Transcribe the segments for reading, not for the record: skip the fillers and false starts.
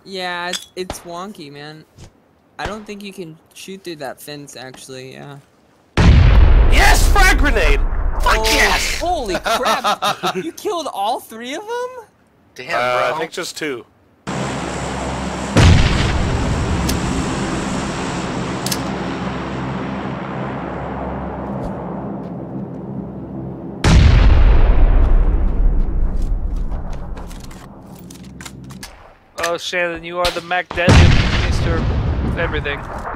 Yeah, it's wonky, man. I don't think you can shoot through that fence, actually, yeah. Yes, frag grenade! Fuck yes! Holy crap! You killed all 3 of them? Damn, bro. I think just 2. Oh, Shannon, you are the Macdaniel of everything.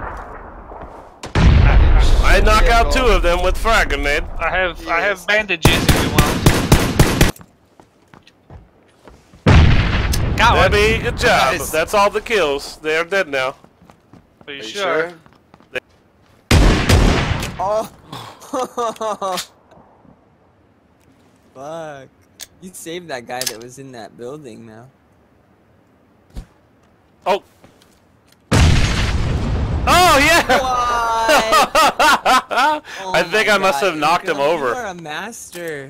I knock out 2 of them with frag grenade. I have bandages if you want. Got one. Debbie, good job. Nice. That's all the kills. They're dead now. Are you Are you sure? Oh. Fuck. You saved that guy that was in that building now. Oh. Oh, yeah! Oh I think I must have knocked him over. You are a master.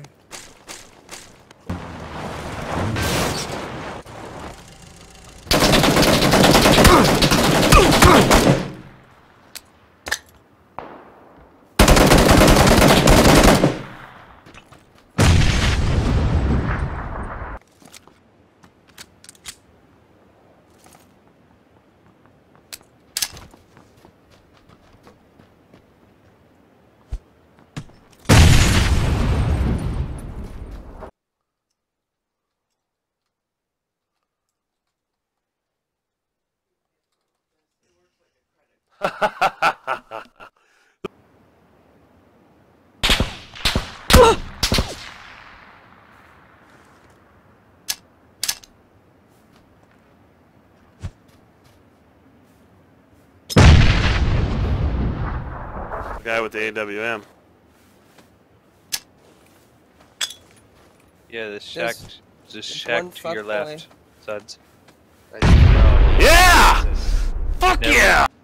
Guy with the AWM. Yeah, the shack to your left, Suds. Yeah! Fuck yeah!